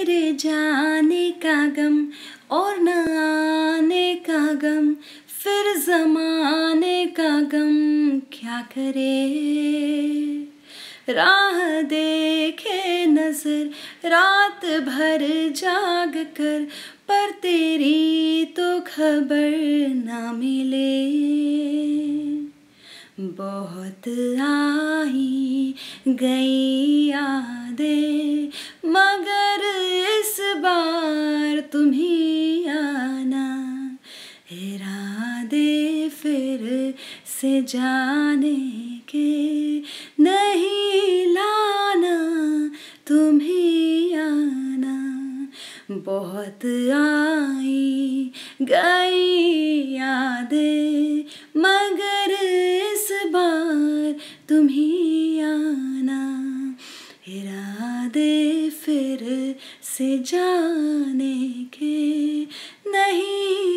तेरे जाने का गम और न आने का गम, फिर ज़माने का गम क्या करे। राह देखे नजर रात भर जाग कर, पर तेरी तो खबर ना मिले। बहुत आई गई यादें, मगर इस बार तुम ही आना। इरादे फिर से जाने के नहीं लाना, तुम ही आना। बहुत आई गई यादें, मगर इस बार तुम ही आना। इरादे फिर से जाने के नहीं